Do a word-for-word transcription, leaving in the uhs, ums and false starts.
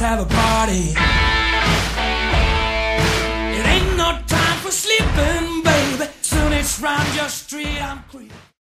have a party. It ain't no time for sleeping, baby. Soon it's round your street, I'm creeping.